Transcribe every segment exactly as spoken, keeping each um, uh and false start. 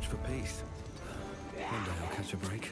much for peace. One day I'll catch a break.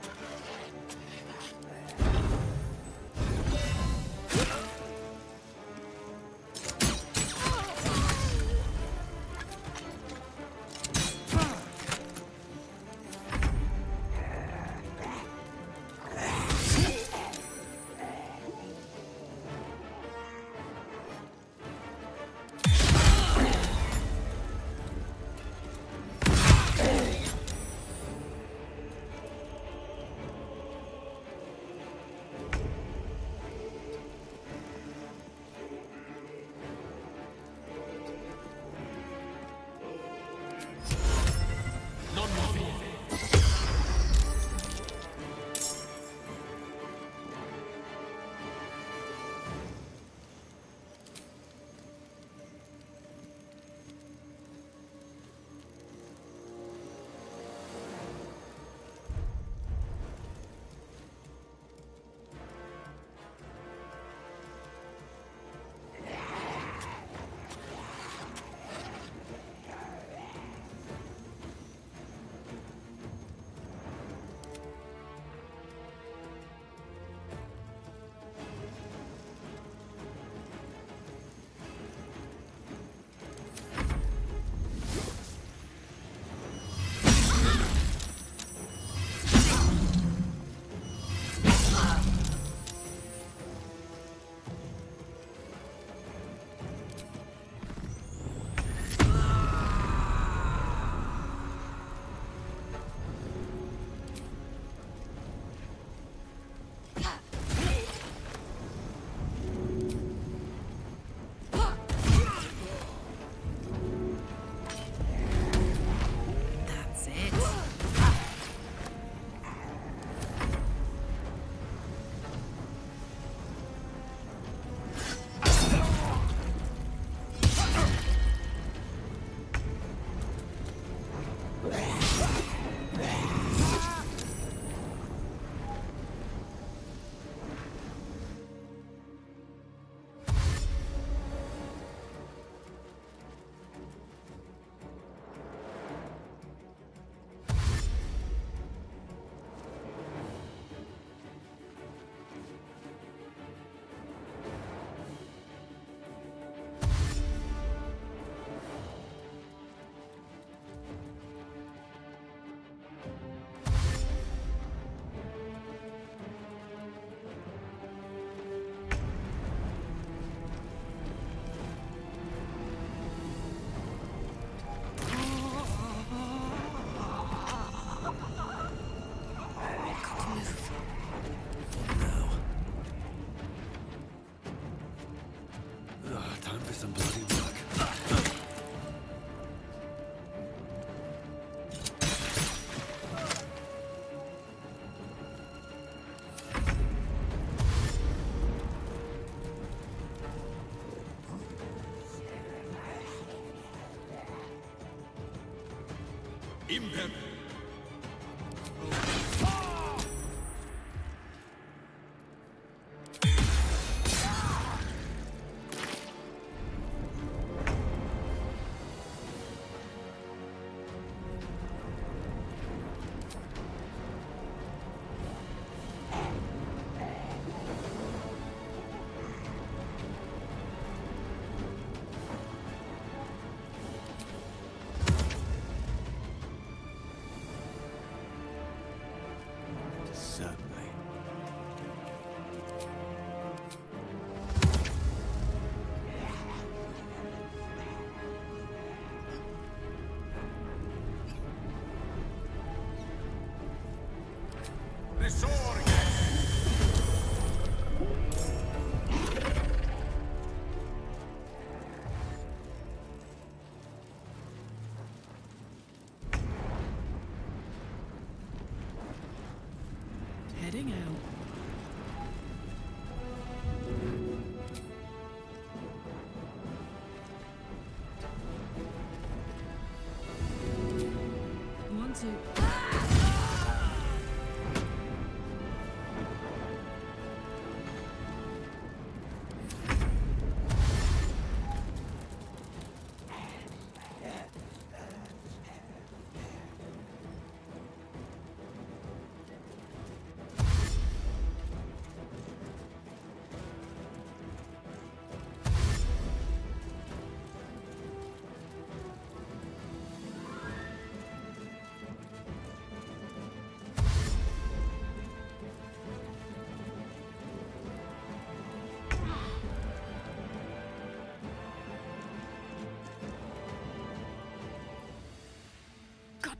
Some bloody work. Imper.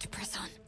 to press on.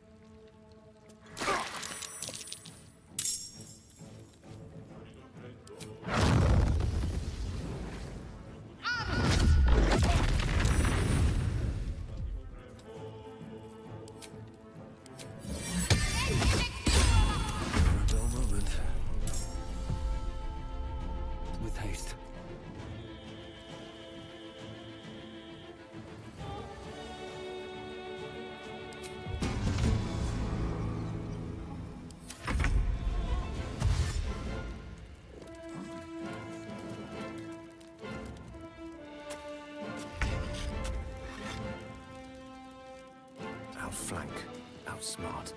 Outflank, outsmart.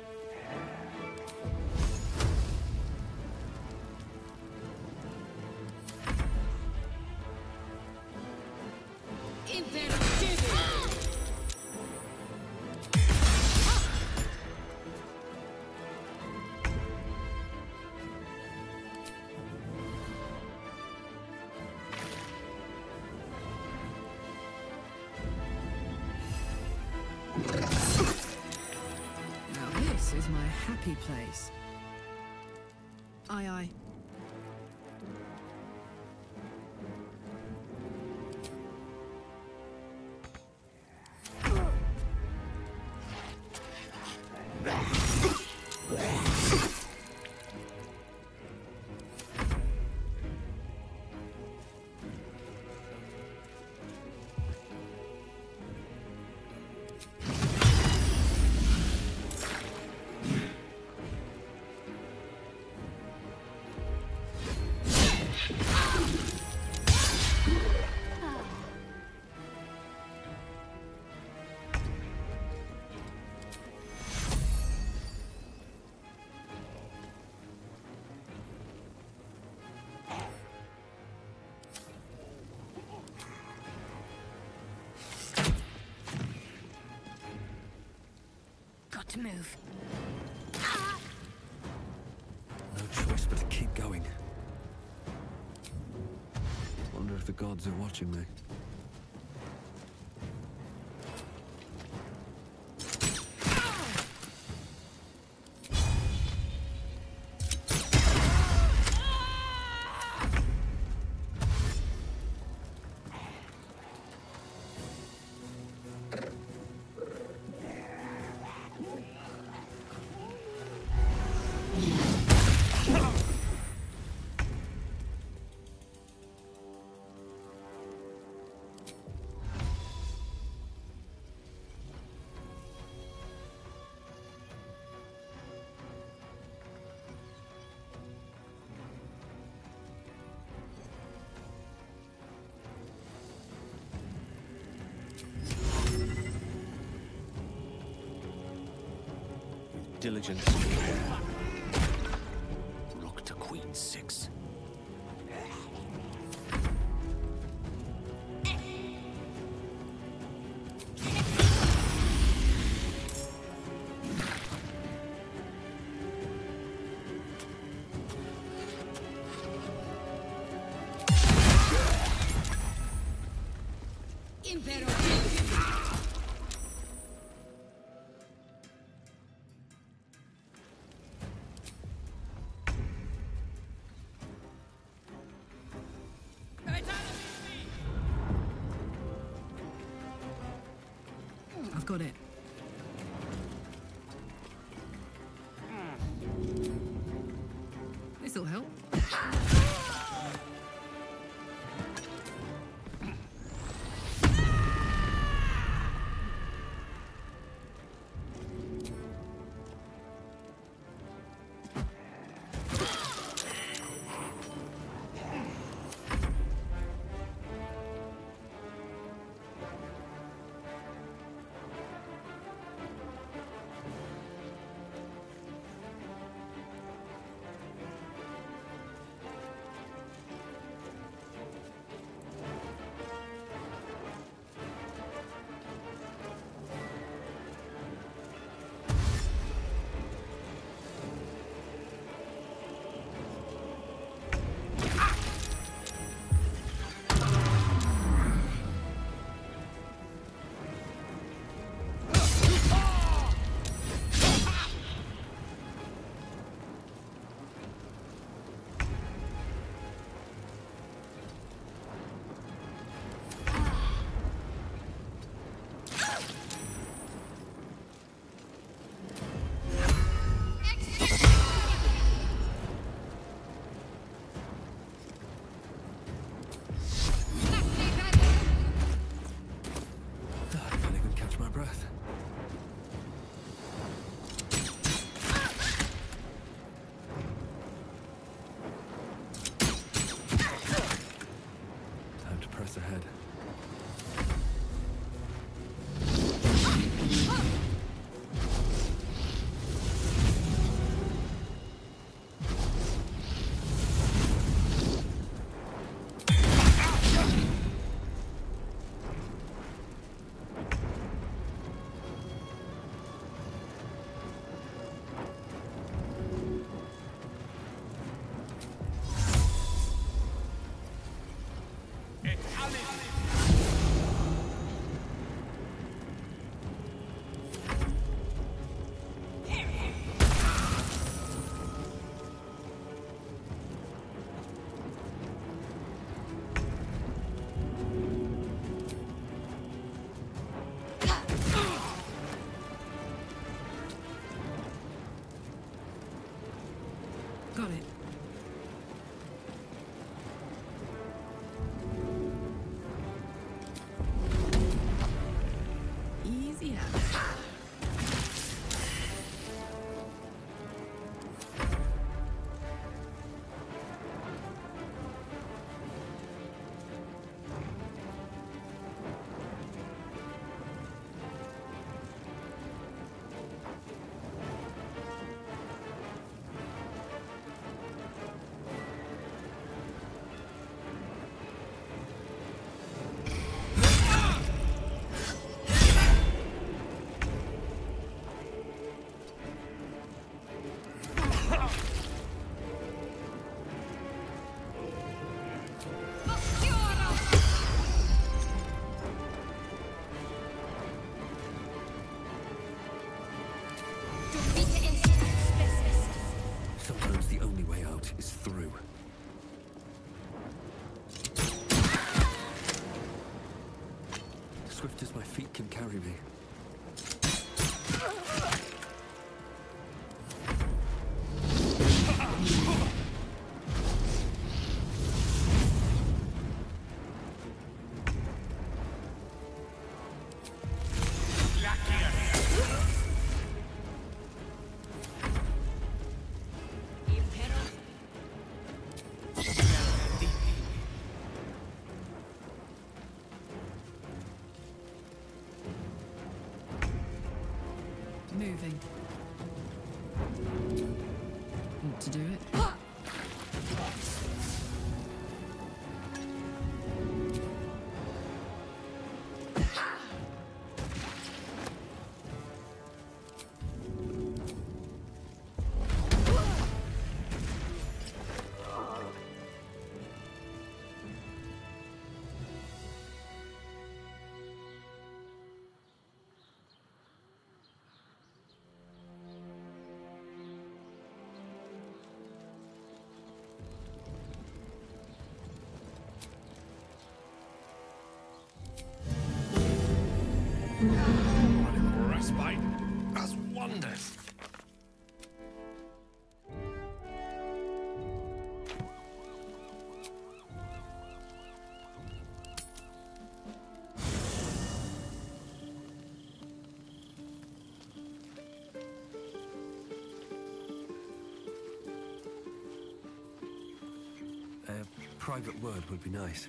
This is my happy place. Aye, aye. To move. No choice but to keep going. Wonder if the gods are watching me. Diligence and care. Rook to queen six. I've got it. This'll help. swift as my feet can carry me. Moving. Want to do it? Respite does wonders. A private word would be nice.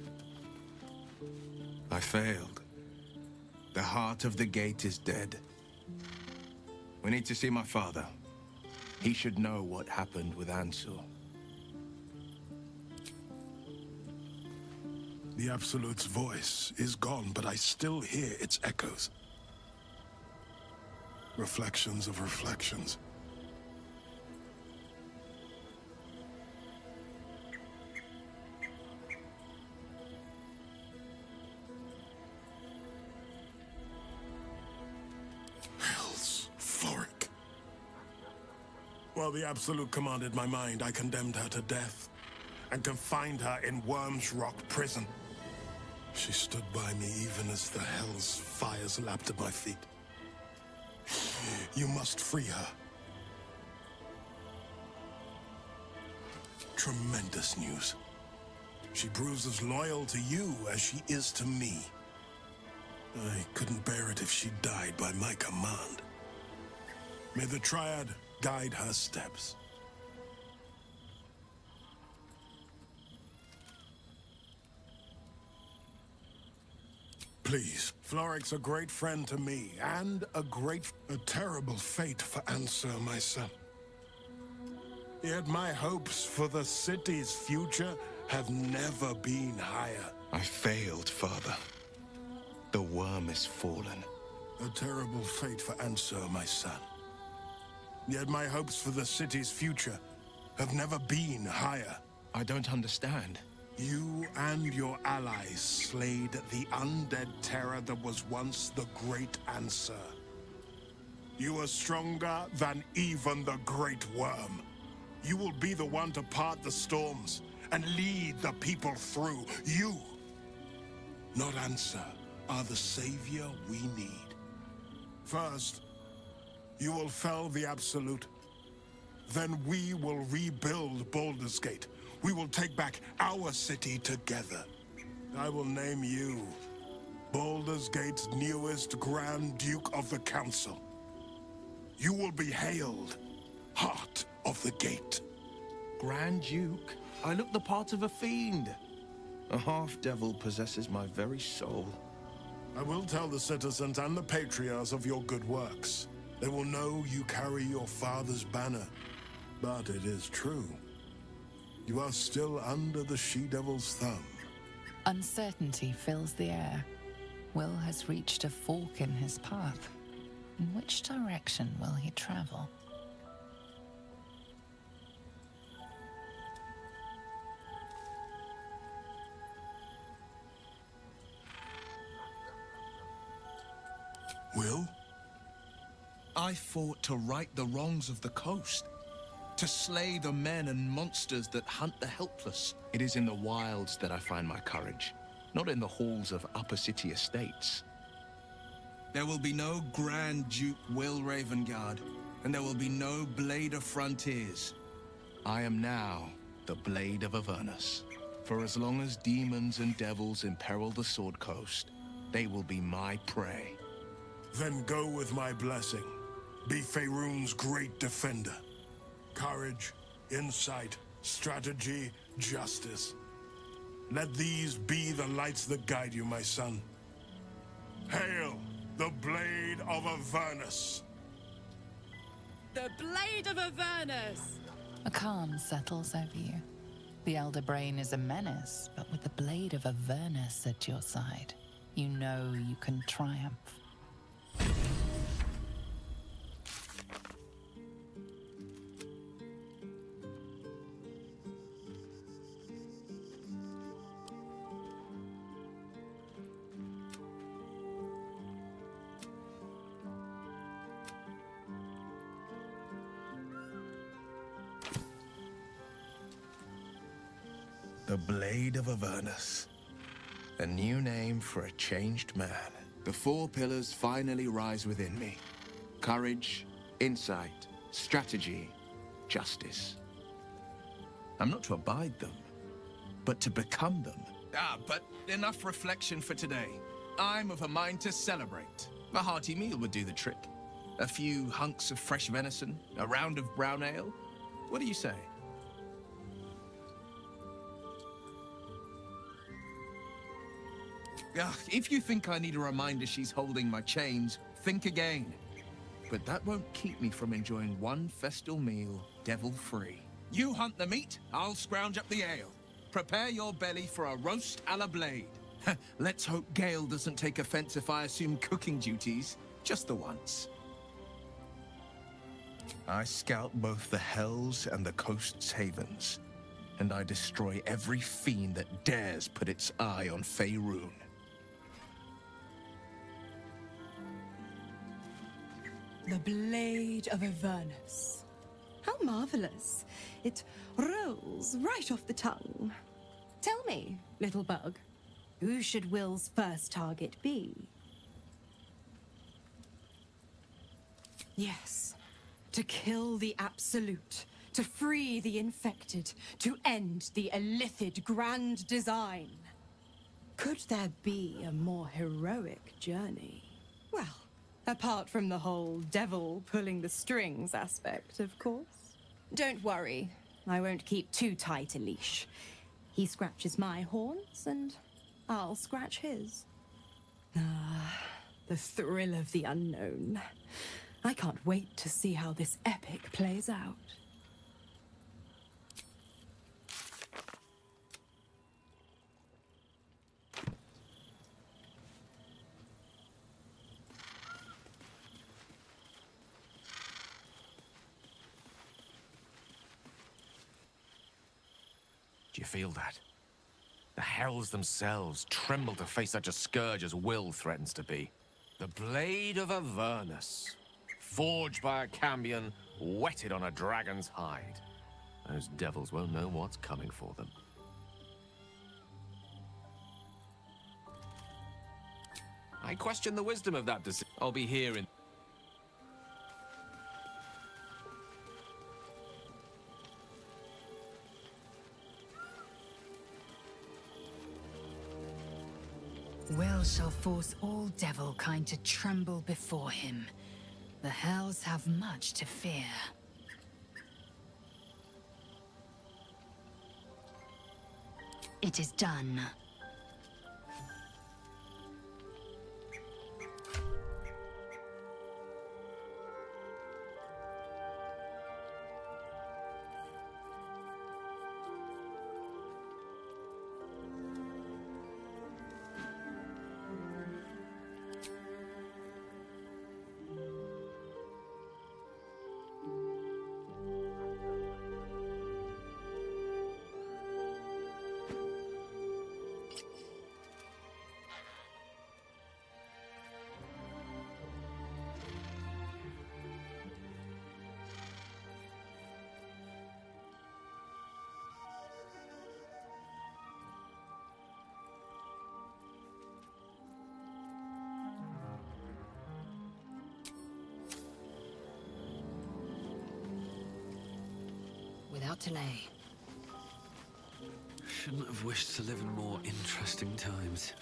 I failed. The heart of the gate is dead. We need to see my father. He should know what happened with Ansur. The Absolute's voice is gone, but I still hear its echoes. Reflections of reflections. Hells, Floric. While the Absolute commanded my mind, I condemned her to death and confined her in Worm's Rock prison. She stood by me even as the Hell's fires lapped at my feet. You must free her. Tremendous news. She proves as loyal to you as she is to me. I couldn't bear it if she died by my command. May the Triad guide her steps. Please, Floric's a great friend to me, and a great, a terrible fate for Ansur, my son. Yet my hopes for the city's future have never been higher. I failed, father. The worm is fallen. A terrible fate for Ansur, my son. Yet my hopes for the city's future have never been higher. I don't understand. You and your allies slayed the undead terror that was once the Great Ansur. You are stronger than even the Great Worm. You will be the one to part the storms and lead the people through. You, not Ansur, are the savior we need. First, you will fell the Absolute. Then we will rebuild Baldur's Gate. We will take back our city together. I will name you Baldur's Gate's newest Grand Duke of the Council. You will be hailed Heart of the Gate. Grand Duke? I look the part of a fiend. A half-devil possesses my very soul. I will tell the citizens and the patriarchs of your good works. They will know you carry your father's banner. But it is true. You are still under the She-Devil's thumb. Uncertainty fills the air. Will has reached a fork in his path. In which direction will he travel? Will? I fought to right the wrongs of the coast. To slay the men and monsters that hunt the helpless. It is in the wilds that I find my courage. Not in the halls of upper city estates. There will be no Grand Duke Will Ravengard, and there will be no Blade of Frontiers. I am now the Blade of Avernus. For as long as demons and devils imperil the Sword Coast, they will be my prey. Then go with my blessing. Be Faerun's great defender. Courage, insight, strategy, justice. Let these be the lights that guide you, my son. Hail, the Blade of Avernus! The Blade of Avernus! A calm settles over you. The Elder Brain is a menace, but with the Blade of Avernus at your side, you know you can triumph. The Blade of Avernus. A new name for a changed man. The four pillars finally rise within me. Courage, insight, strategy, justice. I'm not to abide them, but to become them. Ah, but enough reflection for today. I'm of a mind to celebrate. A hearty meal would do the trick. A few hunks of fresh venison, a round of brown ale. What do you say? Ugh, if you think I need a reminder she's holding my chains, think again. But that won't keep me from enjoying one festal meal, devil-free. You hunt the meat, I'll scrounge up the ale. Prepare your belly for a roast a la Blade. Let's hope Gale doesn't take offense if I assume cooking duties, just the once. I scout both the hells and the coast's havens, and I destroy every fiend that dares put its eye on Faerun. The Blade of Avernus. How marvelous. It rolls right off the tongue. Tell me, little bug, who should Will's first target be? Yes, to kill the Absolute, to free the infected, to end the Illithid Grand Design. Could there be a more heroic journey? Well, apart from the whole devil pulling the strings aspect, of course. Don't worry, I won't keep too tight a leash. He scratches my horns, and I'll scratch his. Ah, the thrill of the unknown. I can't wait to see how this epic plays out. Do you feel that? The hells themselves tremble to face such a scourge as Will threatens to be. The Blade of Avernus. Forged by a Cambion, whetted on a dragon's hide. Those devils won't know what's coming for them. I question the wisdom of that decision. I'll be here in... Will shall force all devil kind to tremble before him. The hells have much to fear. It is done. without delay. Shouldn't have wished to live in more interesting times.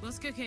What's cooking?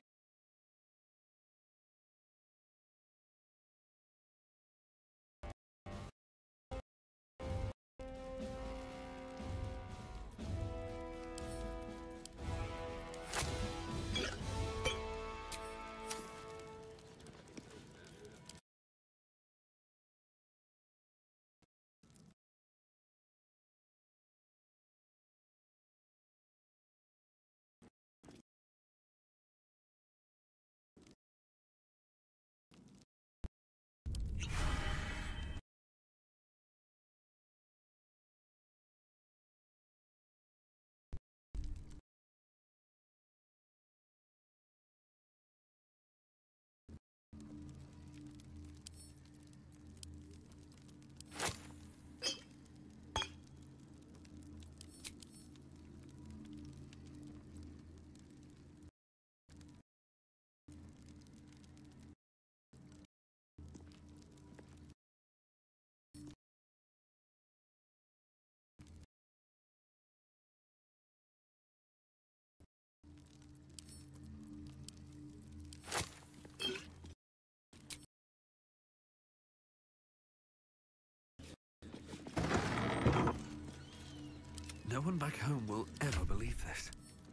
No one back home will ever believe this.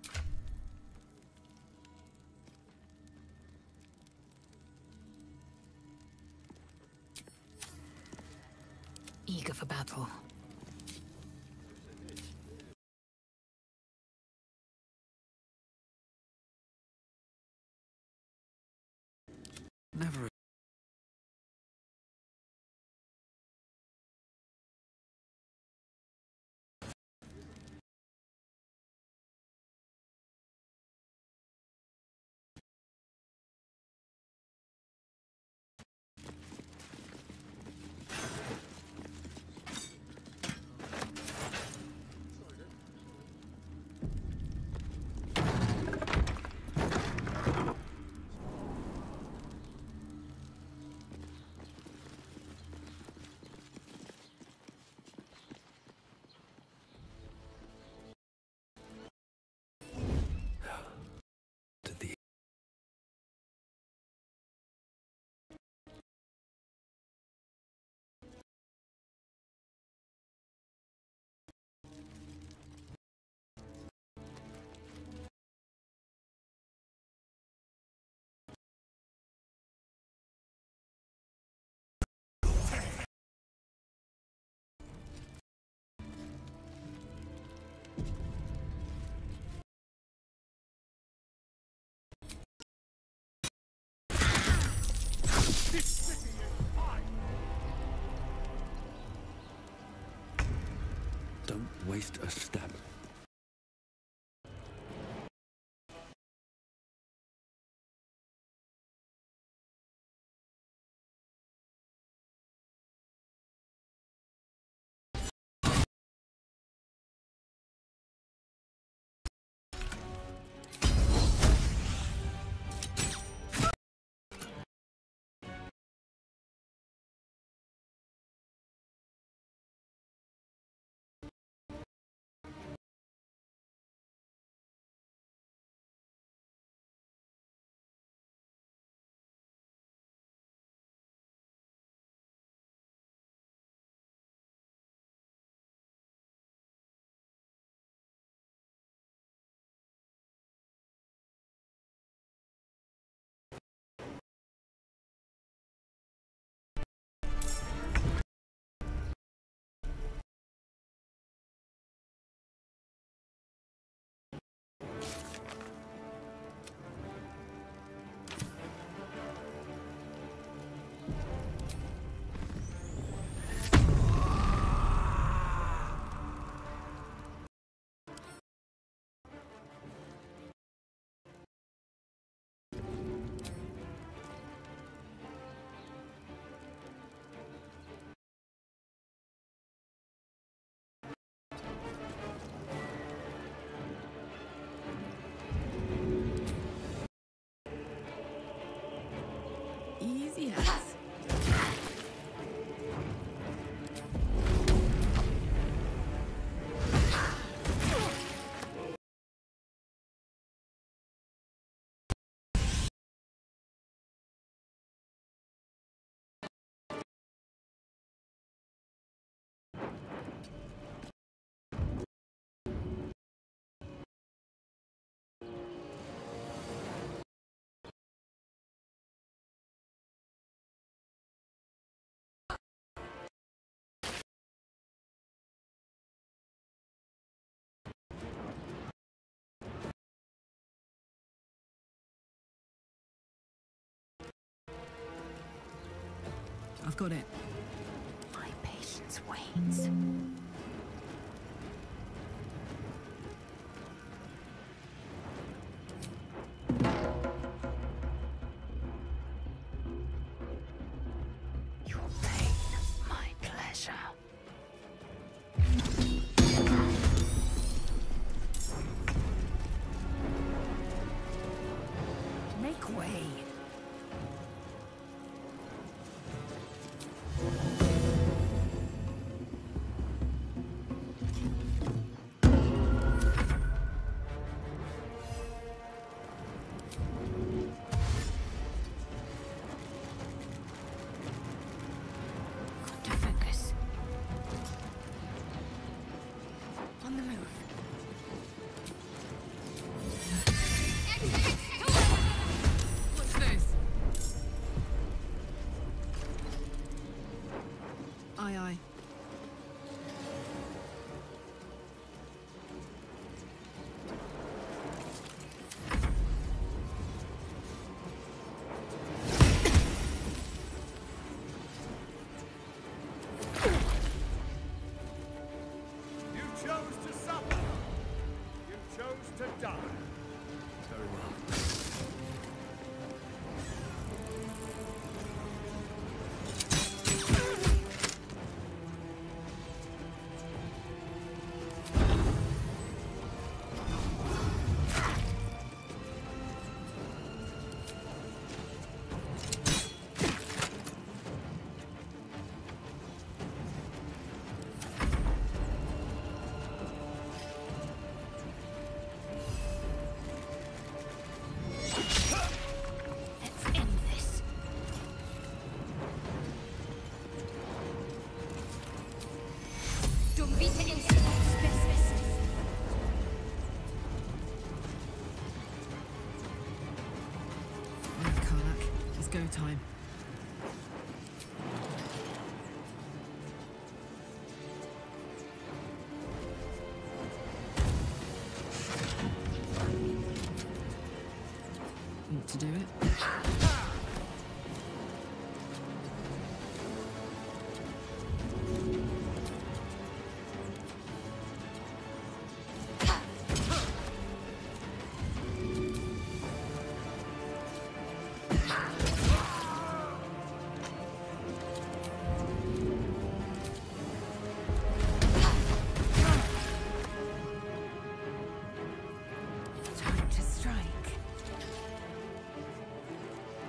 Eager for battle. Never. To the Don't waste a step. I've got it. My patience wanes. Your pain, my pleasure. Make way. Got to focus. On the move. What's this? Aye, aye. You chose to suffer. You chose to die. Very well. Let's end this. Dum vita instinct. Right, Karlach. It's go time. Want to do it? Time to strike.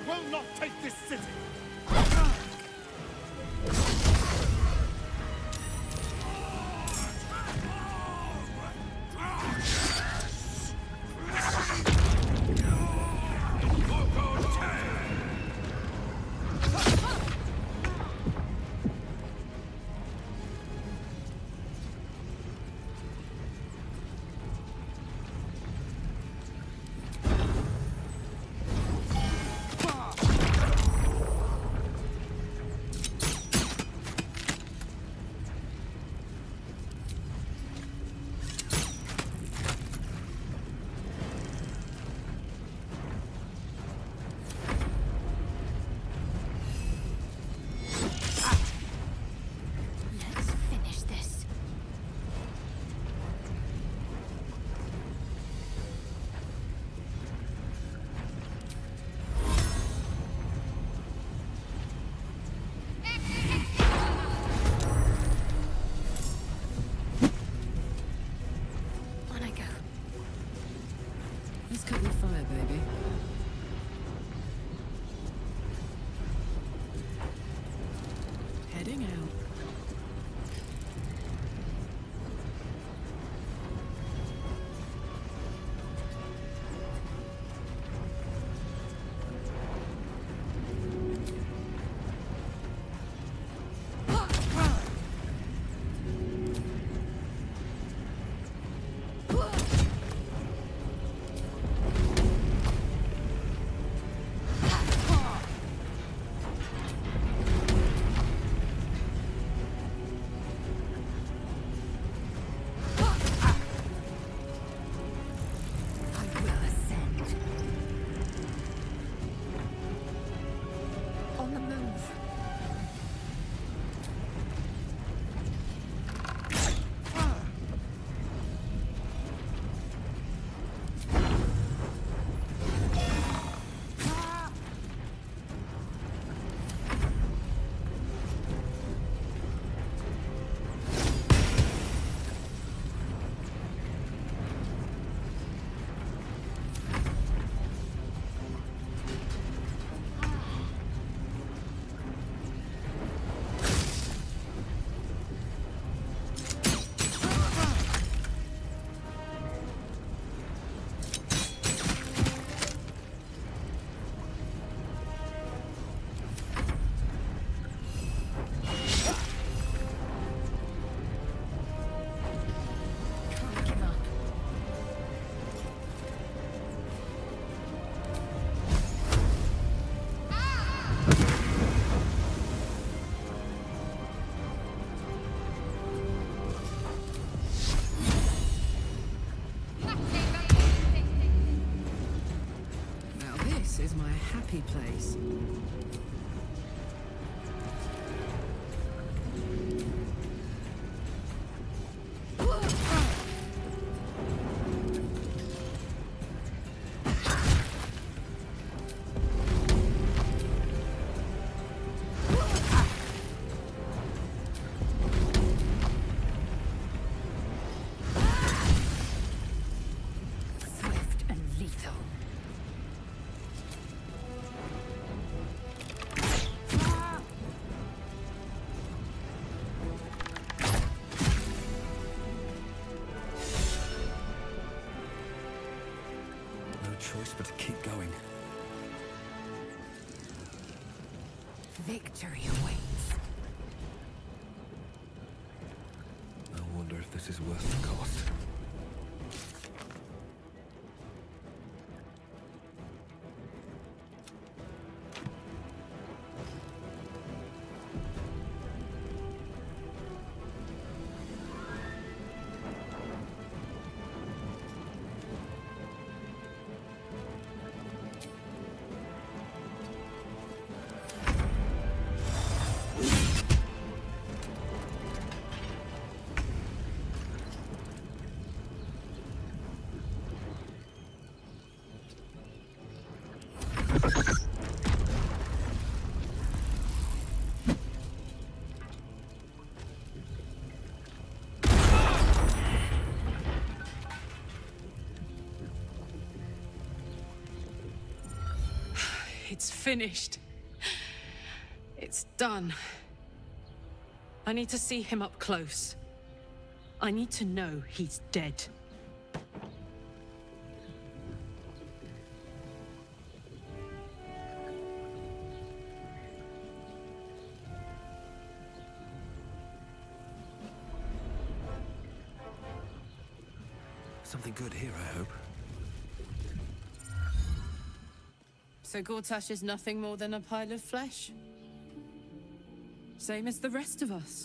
will not take this city! Cut your fire, baby. Heading out. Is my happy place. Swift and lethal. Choice but to keep going. Victory awaits. I wonder if this is worth the cost. It's finished. It's done. I need to see him up close. I need to know he's dead. Something good here, I hope. So Gortash is nothing more than a pile of flesh? Same as the rest of us.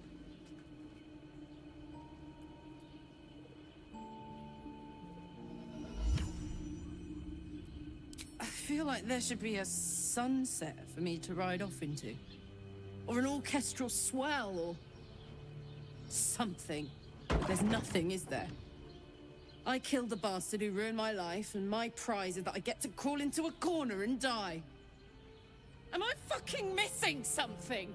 I feel like there should be a sunset for me to ride off into. Or an orchestral swell, or something. But there's nothing, is there? I killed the bastard who ruined my life, and my prize is that I get to crawl into a corner and die. Am I fucking missing something?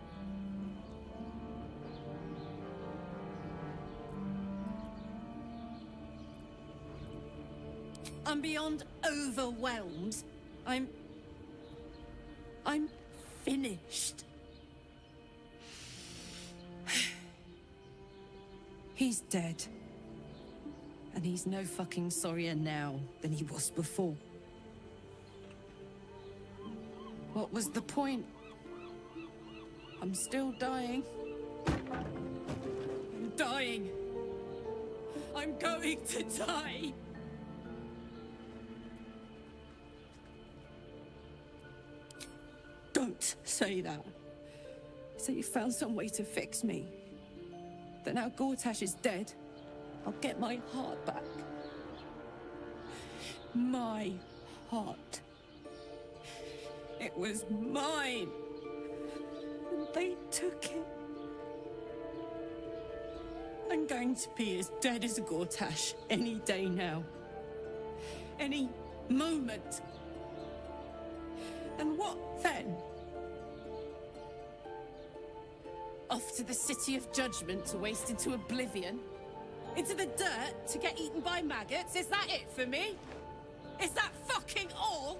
I'm beyond overwhelmed. I'm... I'm finished. He's dead. And he's no fucking sorrier now than he was before. What was the point? I'm still dying. I'm dying. I'm going to die. Don't say that. Say you found some way to fix me. That now Gortash is dead, I'll get my heart back. My heart. It was mine. And they took it. I'm going to be as dead as a Gortash any day now. Any moment. And what then? Off to the City of Judgment to waste into oblivion? Into the dirt to get eaten by maggots? Is that it for me? Is that fucking all?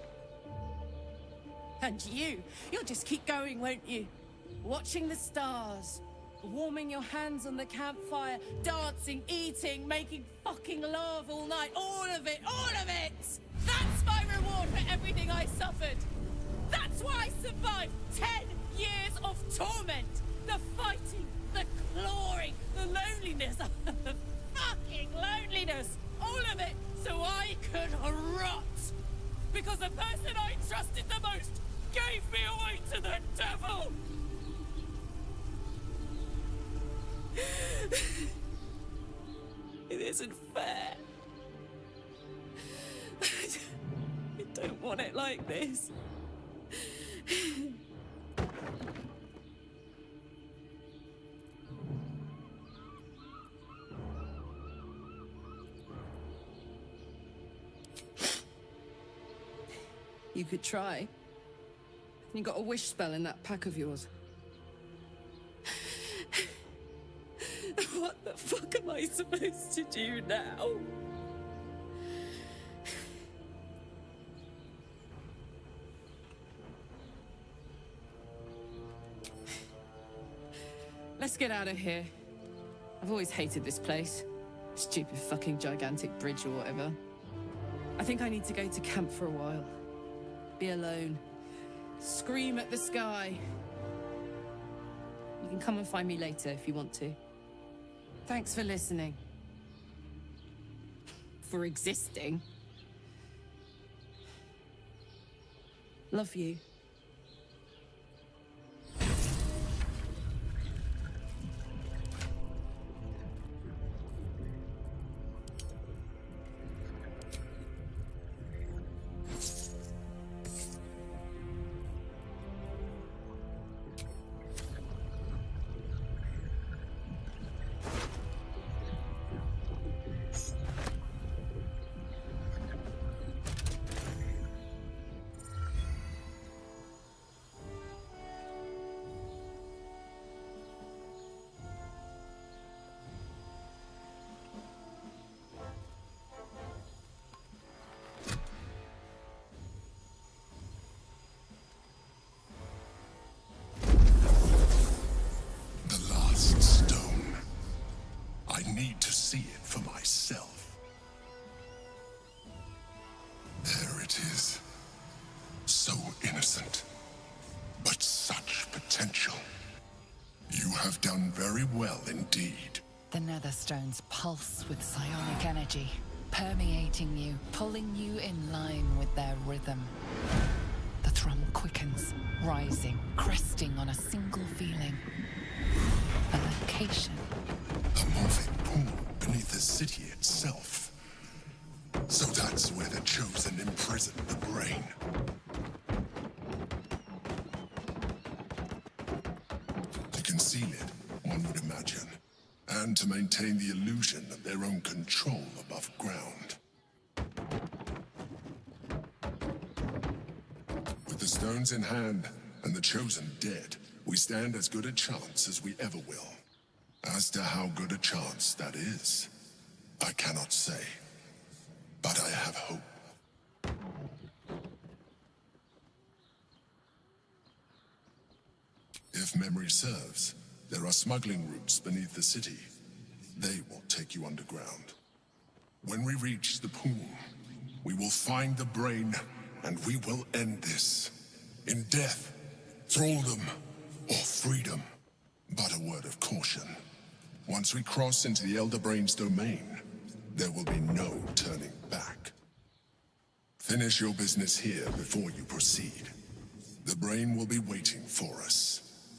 And you, you'll just keep going, won't you? Watching the stars, warming your hands on the campfire, dancing, eating, making fucking love all night. All of it, all of it! That's my reward for everything I suffered. That's why I survived ten years of torment. The fighting, the clawing, the loneliness, the fucking loneliness, all of it, so I could rot. Because the person I trusted the most gave me away to the devil. It isn't fair. I don't want it like this. You could try. You got a wish spell in that pack of yours. What the fuck am I supposed to do now? Let's get out of here. I've always hated this place. Stupid fucking gigantic bridge or whatever. I think I need to go to camp for a while. Be alone. Scream at the sky. You can come and find me later if you want to. Thanks for listening. For existing. Love you. done very well indeed. The Netherstones pulse with psionic energy, permeating you, pulling you in line with their rhythm. The thrum quickens, rising, cresting on a single feeling. A location. A moving pool beneath the city itself. So that's where the Chosen imprisoned the brain. To conceal it, one would imagine. And to maintain the illusion of their own control above ground. With the stones in hand, and the Chosen dead, we stand as good a chance as we ever will. As to how good a chance that is, I cannot say. But I have hope. If memory serves, there are smuggling routes beneath the city. They will take you underground. When we reach the pool, we will find the brain, and we will end this. In death, thraldom, or freedom. But a word of caution. Once we cross into the Elder Brain's domain, there will be no turning back. Finish your business here before you proceed. The brain will be waiting for us.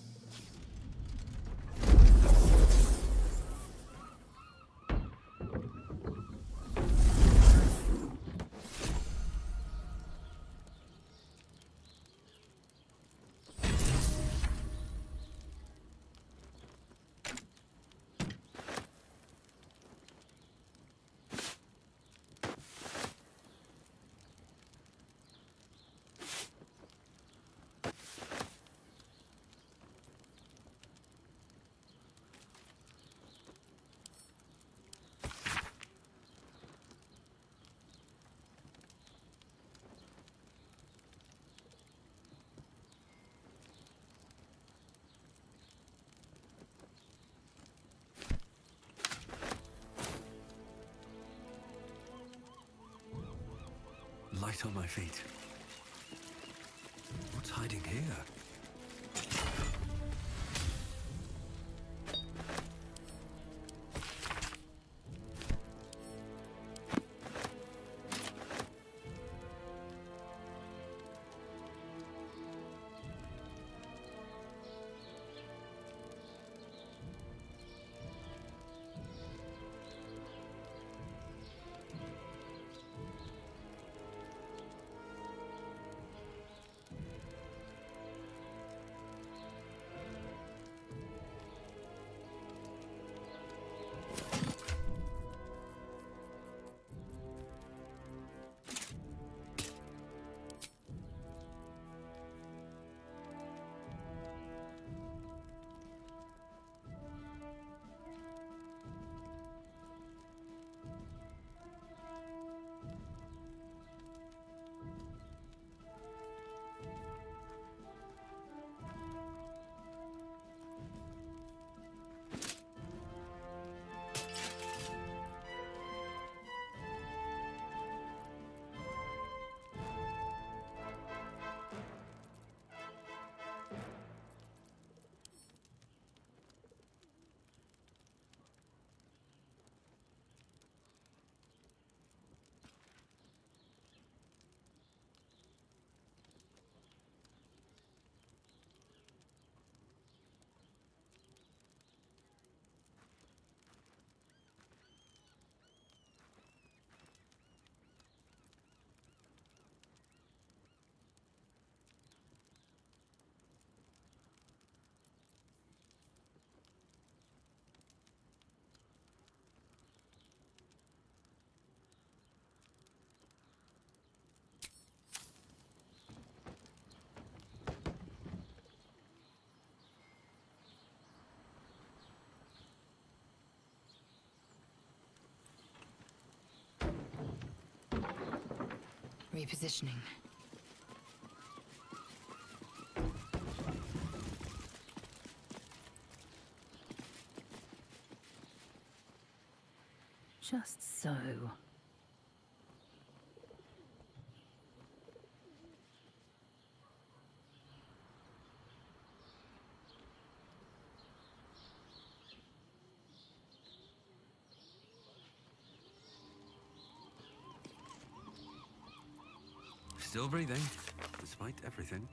Light on my feet. What's hiding here? Repositioning. Just so. Still breathing, despite everything.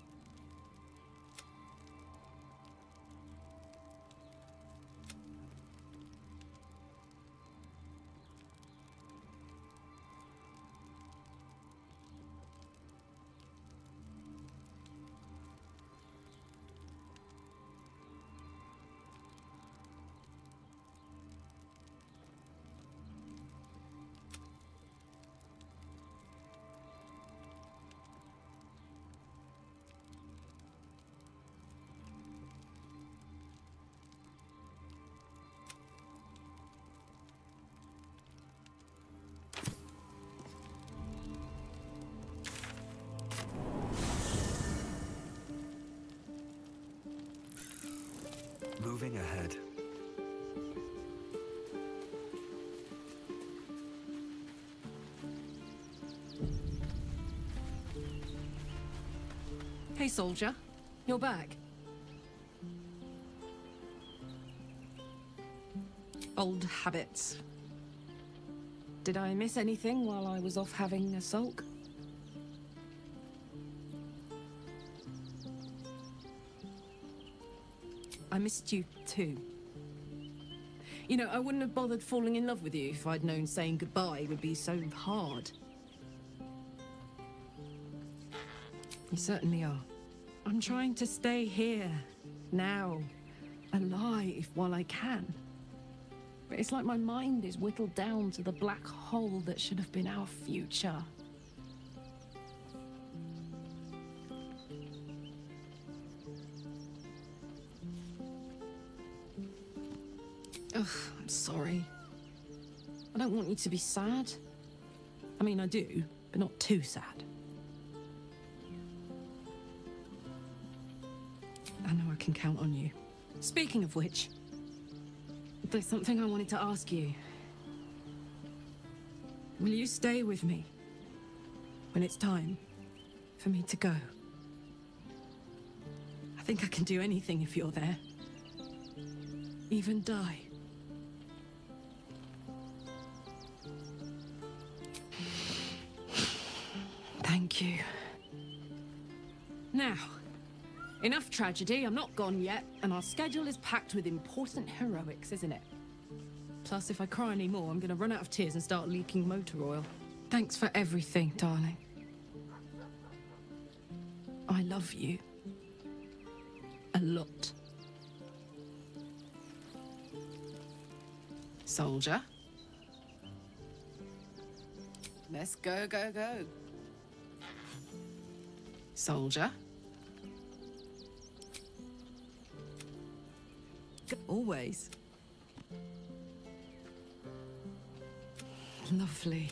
Moving ahead. Hey, soldier. You're back. Old habits. Did I miss anything while I was off having a sulk? I missed you too. You know, I wouldn't have bothered falling in love with you if I'd known saying goodbye would be so hard. You certainly are. I'm trying to stay here, now, alive while I can. But it's like my mind is whittled down to the black hole that should have been our future. Ugh, I'm sorry. I don't want you to be sad. I mean, I do, but not too sad. I know I can count on you. Speaking of which, there's something I wanted to ask you. Will you stay with me when it's time for me to go? I think I can do anything if you're there. Even die. Thank you. Now, enough tragedy. I'm not gone yet, and our schedule is packed with important heroics, isn't it? Plus, if I cry any more, I'm gonna run out of tears and start leaking motor oil. Thanks for everything, darling. I love you. A lot. Soldier. Let's go, go, go. Soldier. Always. Lovely.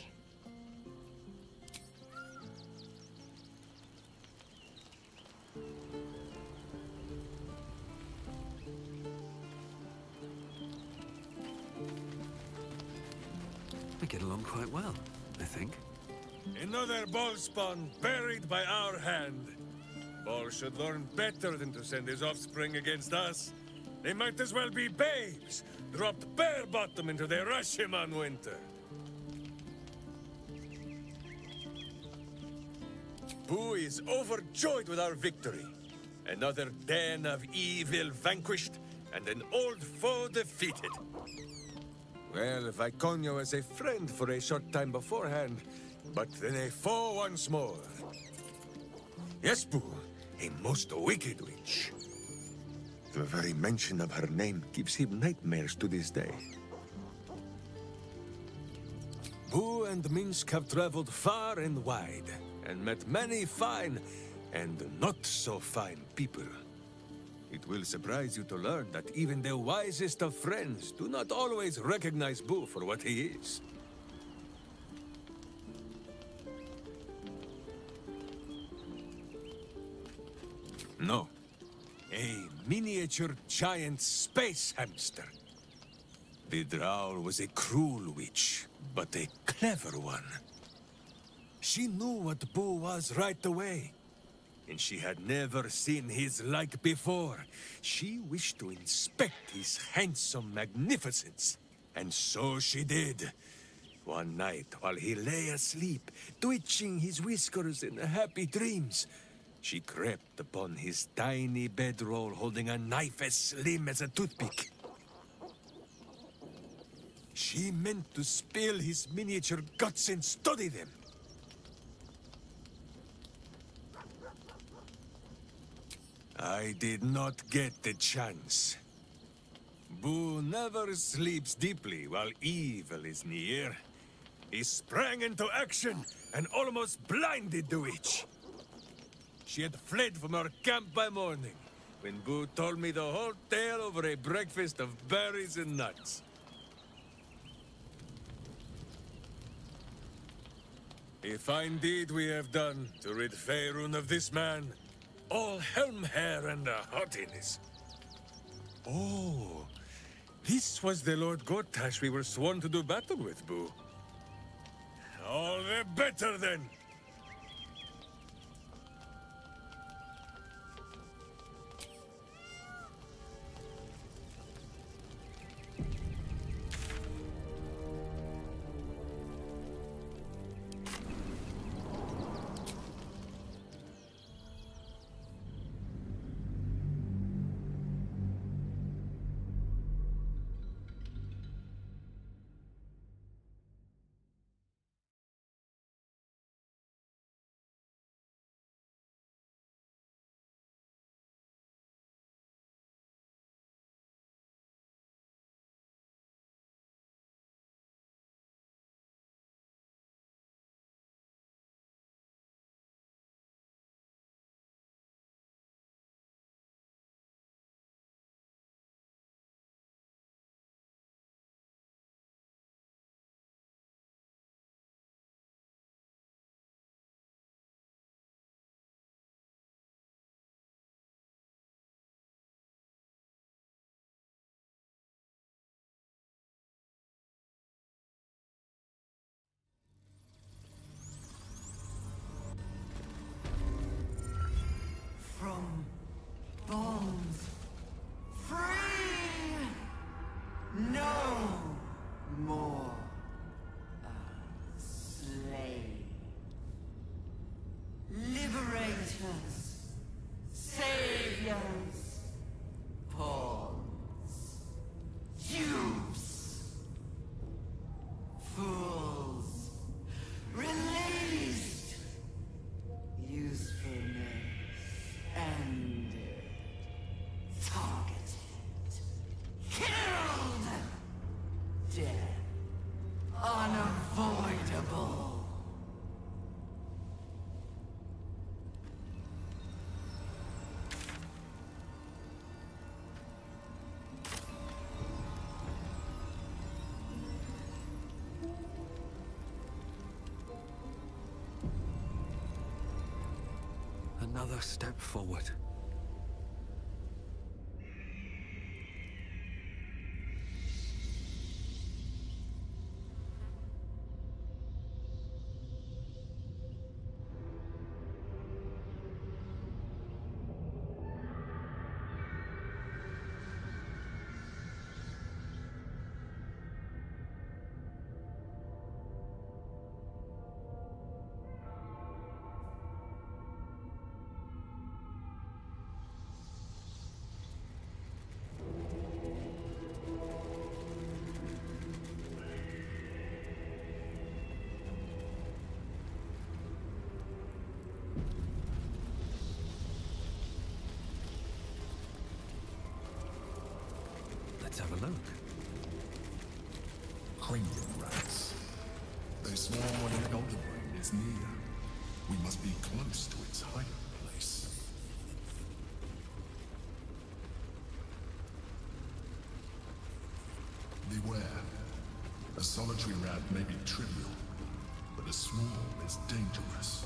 We get along quite well, I think. Another ball spawn buried by our hand. Ball should learn better than to send his offspring against us. They might as well be babes, dropped bare bottom into the Rashomon winter. Boo is overjoyed with our victory. Another den of evil vanquished, and an old foe defeated. Well, Viconio was a friend for a short time beforehand, but then a foe once more. Yes, Boo, a most wicked witch. The very mention of her name gives him nightmares to this day. Boo and Minsk have traveled far and wide, and met many fine and not so fine people. It will surprise you to learn that even the wisest of friends do not always recognize Boo for what he is. No. A miniature giant space hamster. The Drow was a cruel witch, but a clever one. She knew what Boo was right away, and she had never seen his like before. She wished to inspect his handsome magnificence, and so she did. One night, while he lay asleep, twitching his whiskers in happy dreams, she crept upon his tiny bedroll holding a knife as slim as a toothpick. She meant to spill his miniature guts and study them. I did not get the chance. Boo never sleeps deeply while evil is near. He sprang into action and almost blinded the witch. She had fled from our camp by morning, when Boo told me the whole tale over a breakfast of berries and nuts. A fine deed we have done to rid Faerun of this man. All helm hair and a haughtiness. Oh, this was the Lord Gortash we were sworn to do battle with, Boo. All the better, then. From bonds free, no more a slave. Liberators, saviors, pawns, dupes, fools, released, usefulness. Ended. Targeted. Killed! Death. Unavoidable. Another step forward. Let's have a look. Cranium rats. They swarm when an Elder Brain is near. We must be close to its hiding place. Beware. A solitary rat may be trivial, but a swarm is dangerous.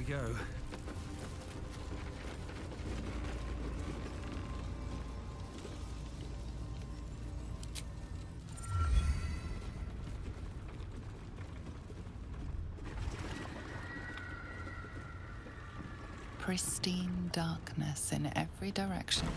go. Pristine darkness in every direction.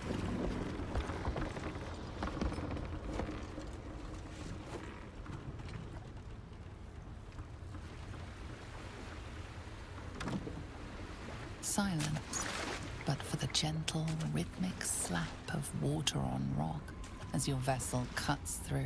Silence, but for the gentle, rhythmic slap of water on rock as your vessel cuts through.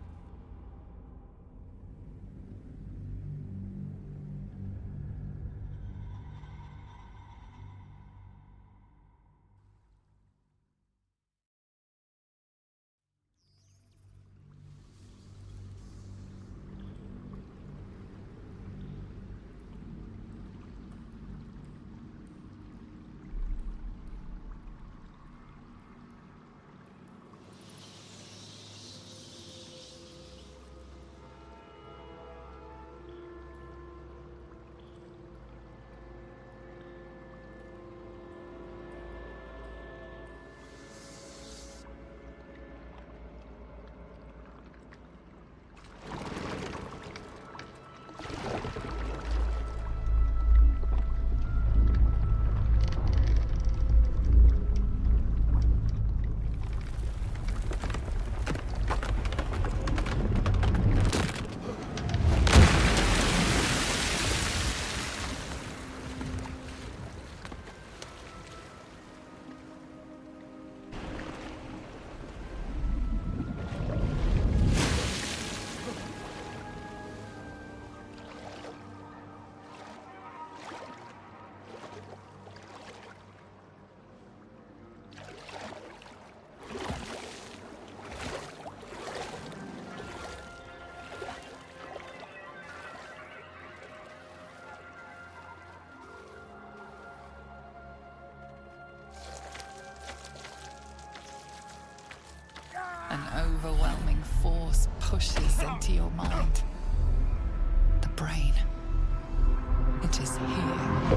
An overwhelming force pushes into your mind. The brain. It is here.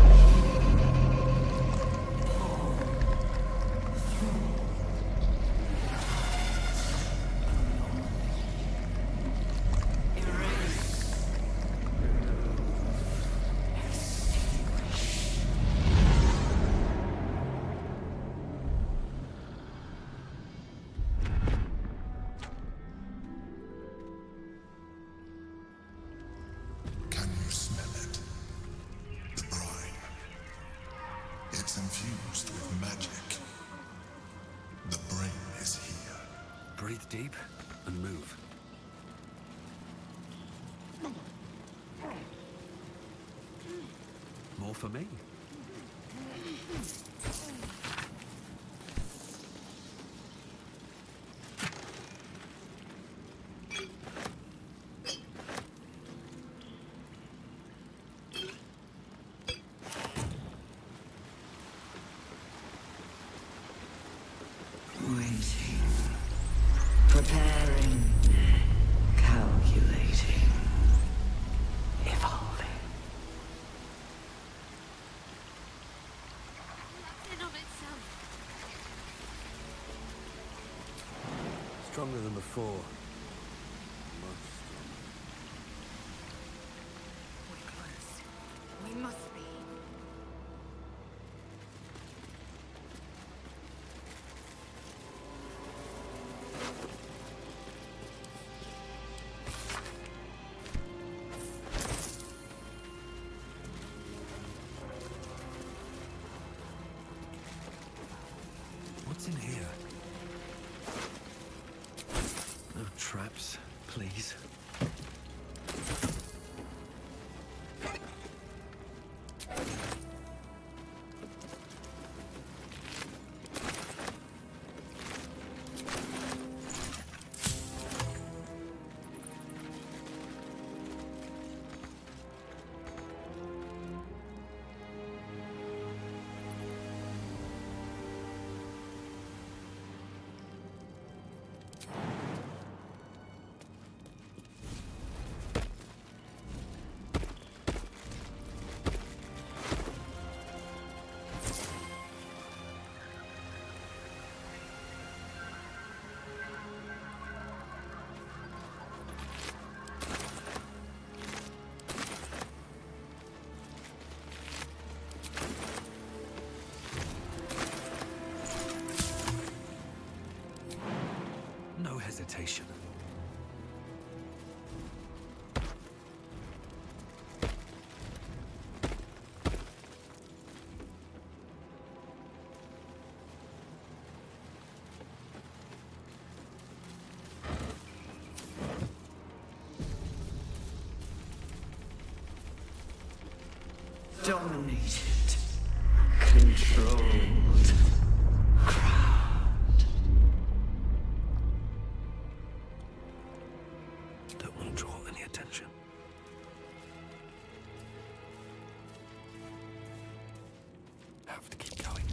Infused with magic. The brain is here. Breathe deep and move. More for me. Preparing, calculating, evolving. Stronger than before. We're close. We must be. What's in here? No traps, please. No hesitation. Dominated. Controlled. Crowned. Don't want to draw any attention. Have to keep going.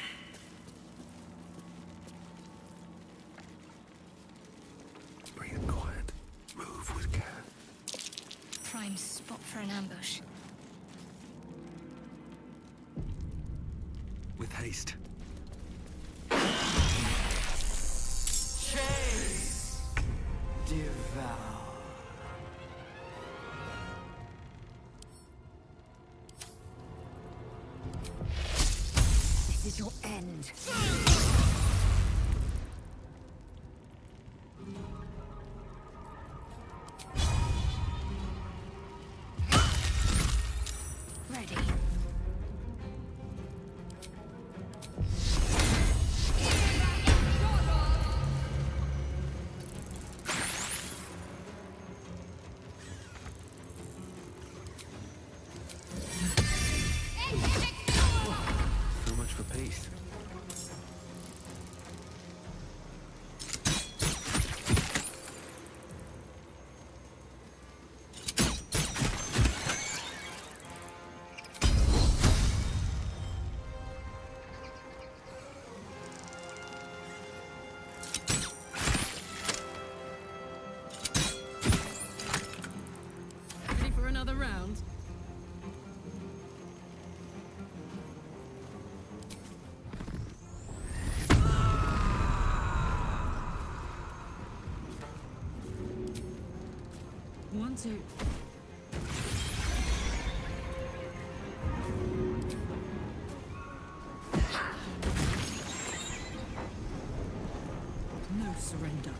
Breathe quiet. Move with care. Prime spot for an ambush. With haste. Chase! Devour. This is your end. Ready. So much for peace. Ready for another round? One, two. No surrender.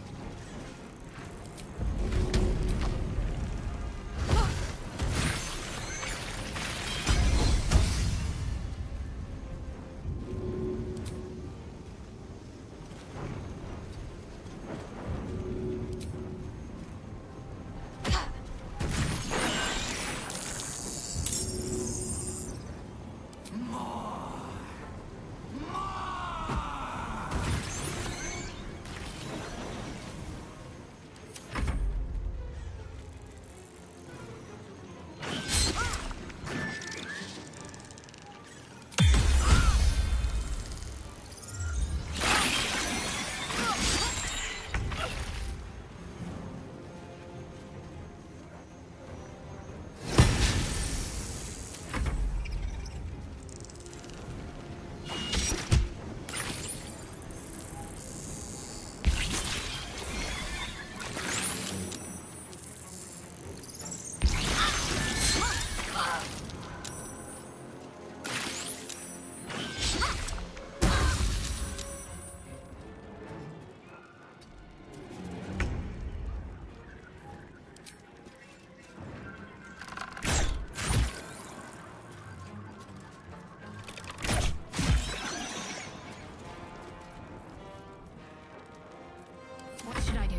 What should I do?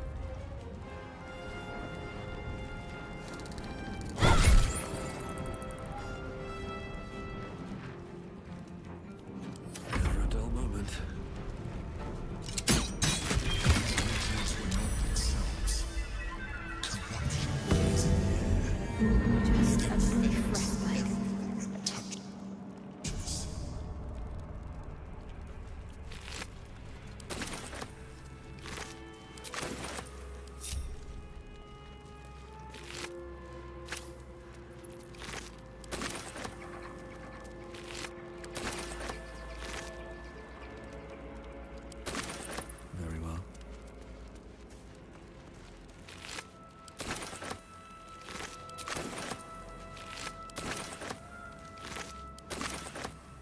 Never a dull moment. These were not themselves. Corruption is in Just a brief respite. touches. Very well.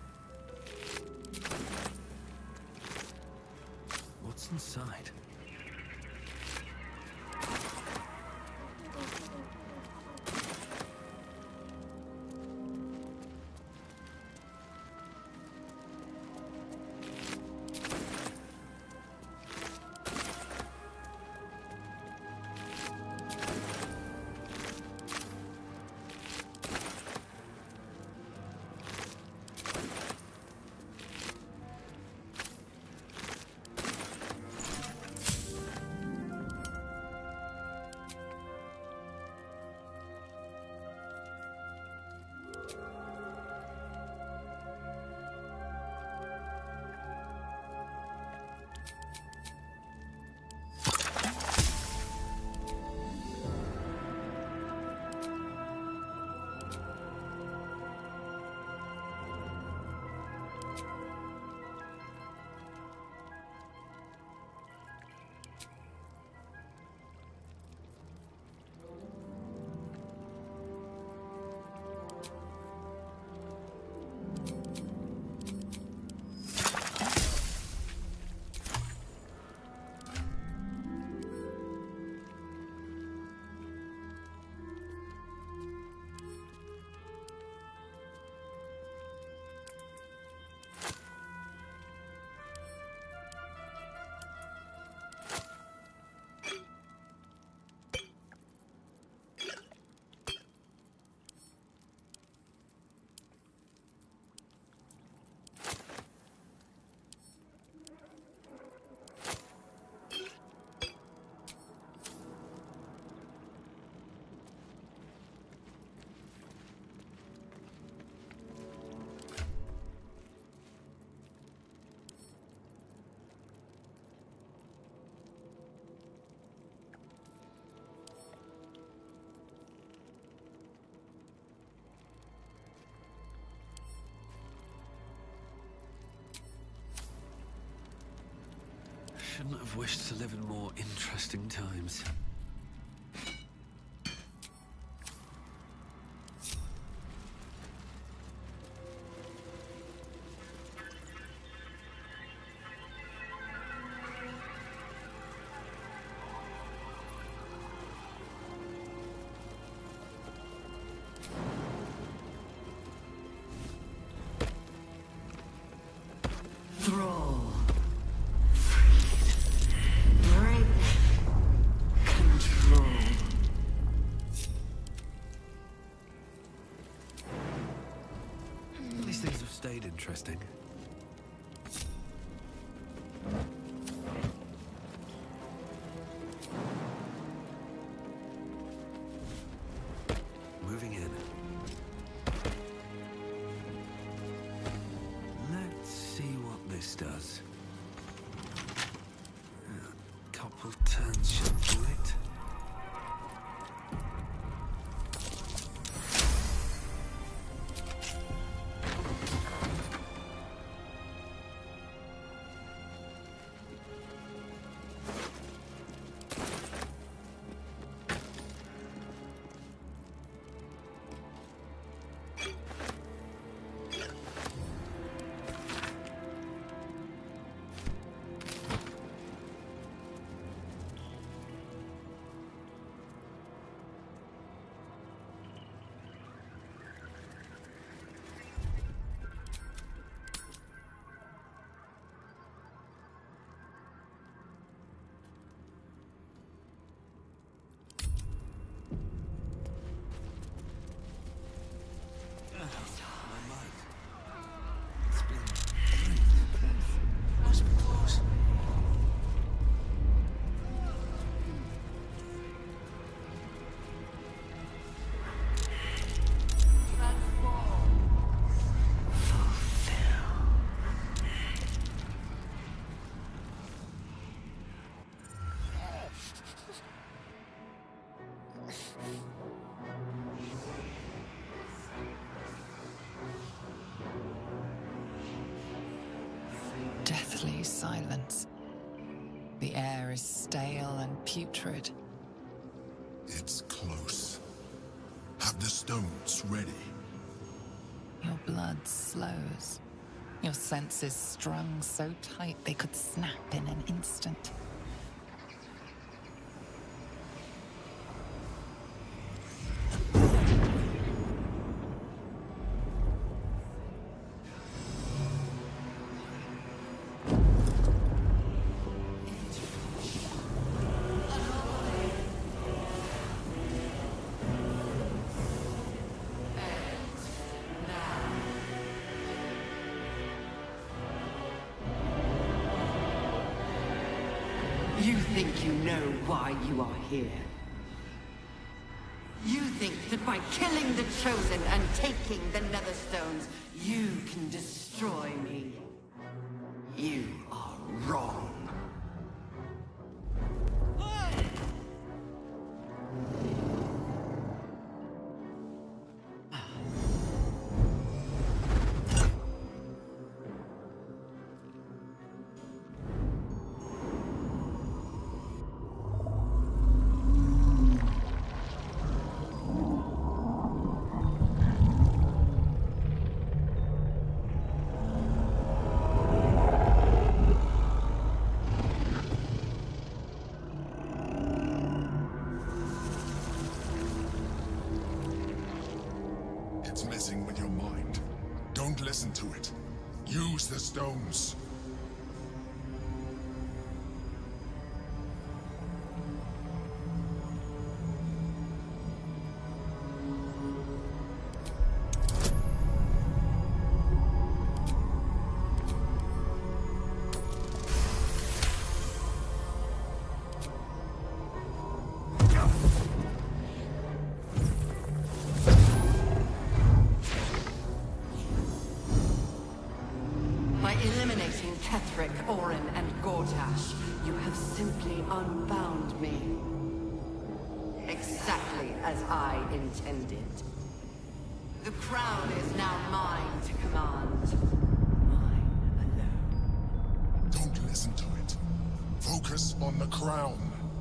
What's inside? shouldn't have wished to live in more interesting times. Thrall. Break. Control. These things have stayed interesting. Moving in. Let's see what this does. A couple turns should do it. Deathly silence. The air is stale and putrid. It's close. Have the stones ready. Your blood slows. Your senses strung so tight they could snap in an instant. You think you know why you are here. You think that by killing the Chosen and taking the Netherstones, you can destroy me. You are wrong. It's messing with your mind. Don't listen to it. Use the stones. By eliminating Ketheric, Orin, and Gortash, you have simply unbound me. Exactly as I intended. The crown is now mine to command. Mine alone. Don't listen to it. For focus on the crown.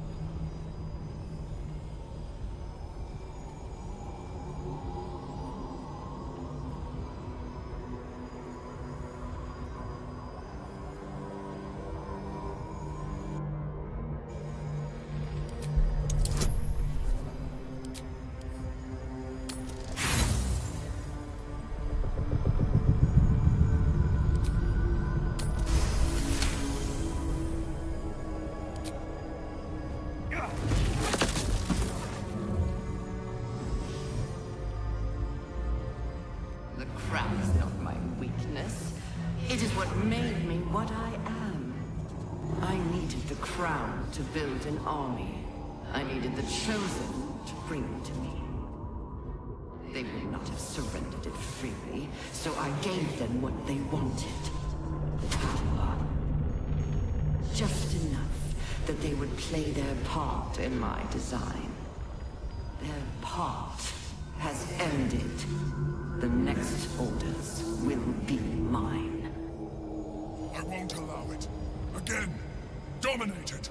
The crown is not my weakness. It is what made me what I am. I needed the crown to build an army. I needed the Chosen to bring it to me. They would not have surrendered it freely, so I gave them what they wanted. Power. Just enough that they would play their part in my design. Their part has ended. The next orders will be mine. I won't allow it. Again, dominate it.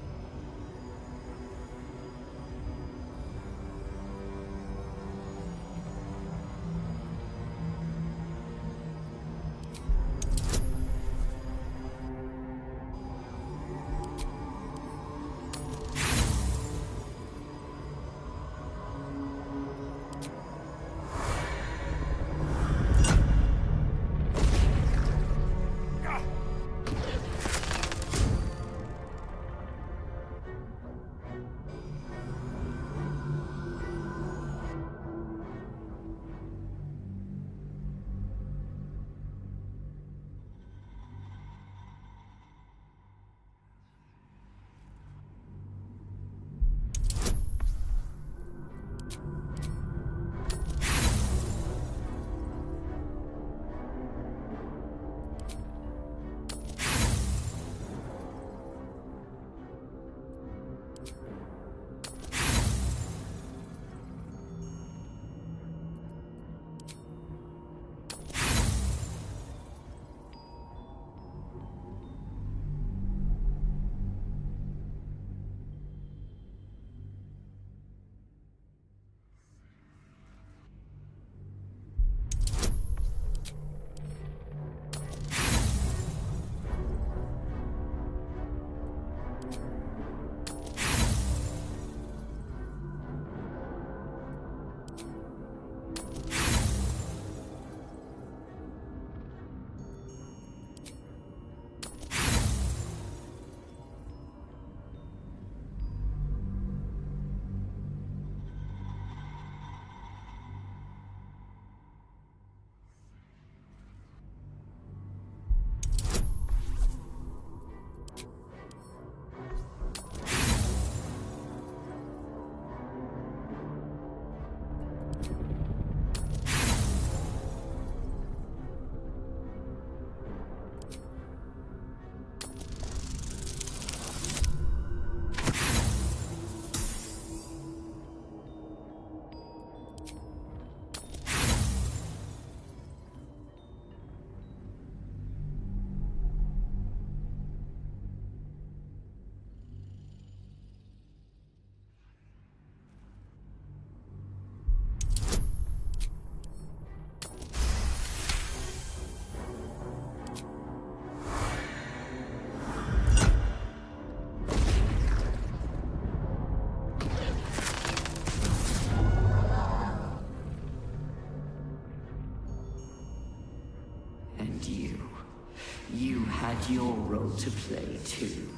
had your role to play, too.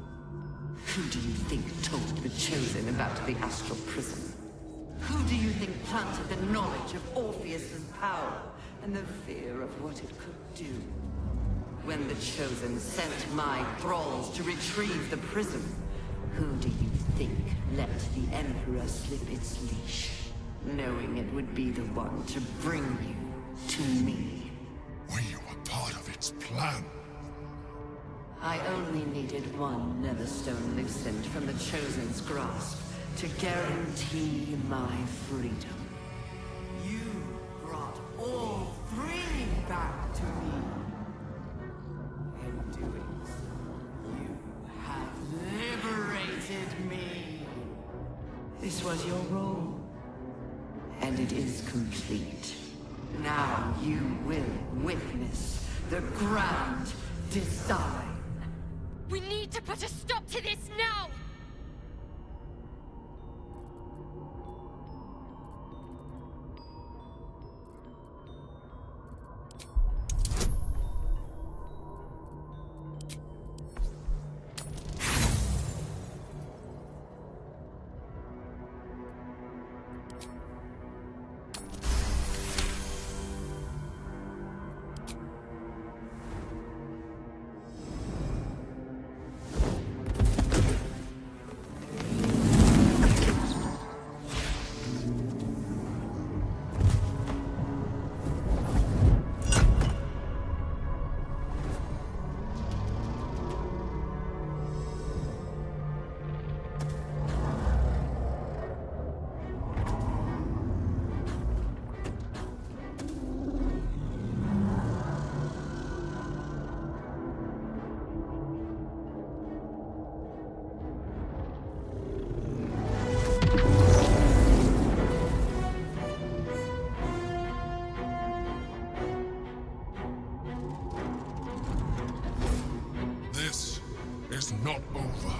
Who do you think told the Chosen about the Astral Prism? Who do you think planted the knowledge of Orpheus's power and the fear of what it could do? When the Chosen sent my thralls to retrieve the prism, who do you think let the Emperor slip its leash, knowing it would be the one to bring you to me? We were part of its plan. I only needed one Netherstone loosened from the Chosen's grasp to guarantee my freedom. You brought all three back to me. In doing so, you have was your role. And it is complete. Now you will witness the grand design. We need to put a stop to this now! Is not over.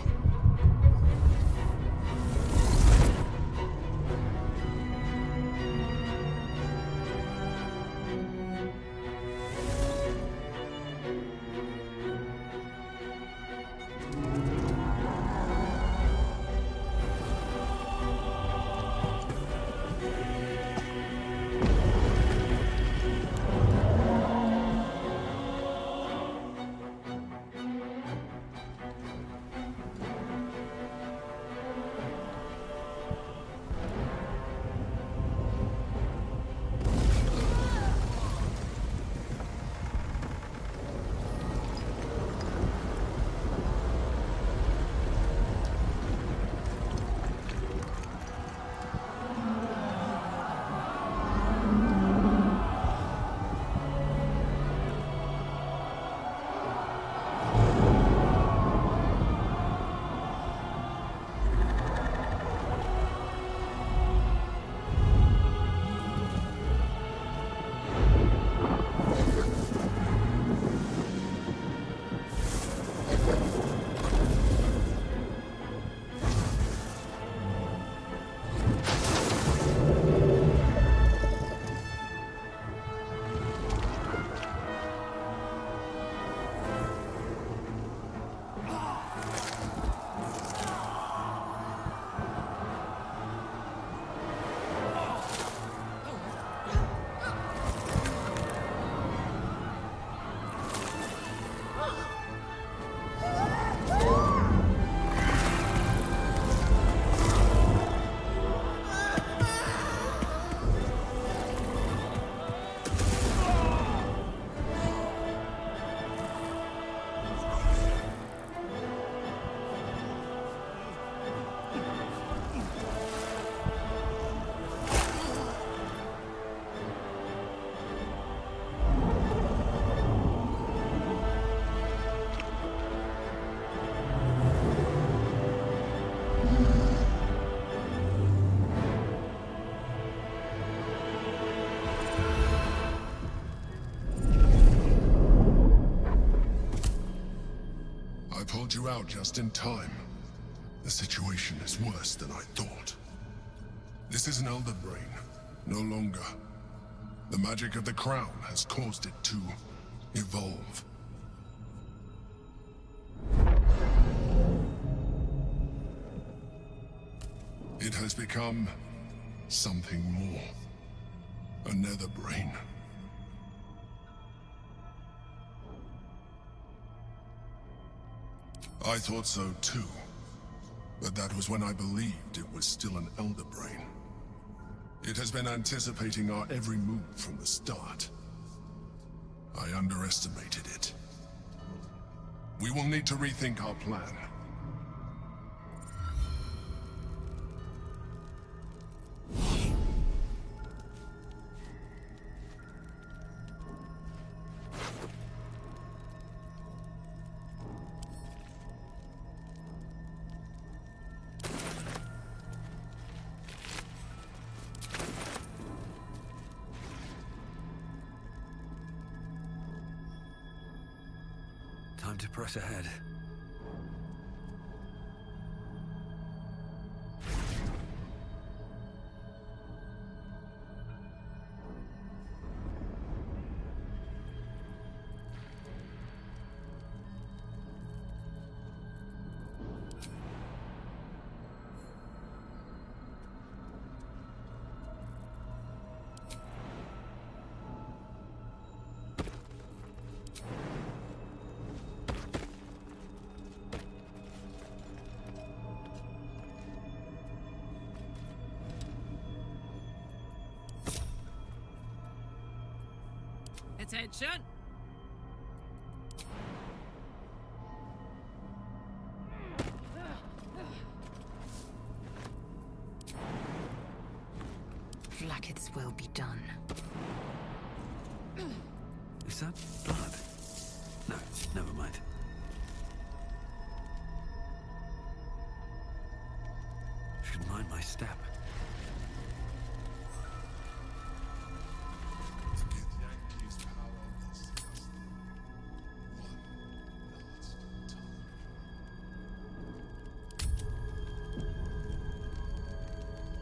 Pulled you out just in time. The situation is worse than I thought. This is an Elder Brain, no longer. The magic of the crown has caused it to evolve. It has become something more. A Nether Brain. I thought so too, but that was when I believed it was still an Elder Brain. It has been anticipating our every move from the start. I underestimated it. We will need to rethink our plan. Time to press ahead. Attention! Vlaakith's will be done. Is that blood? No, never mind. Should mind my step.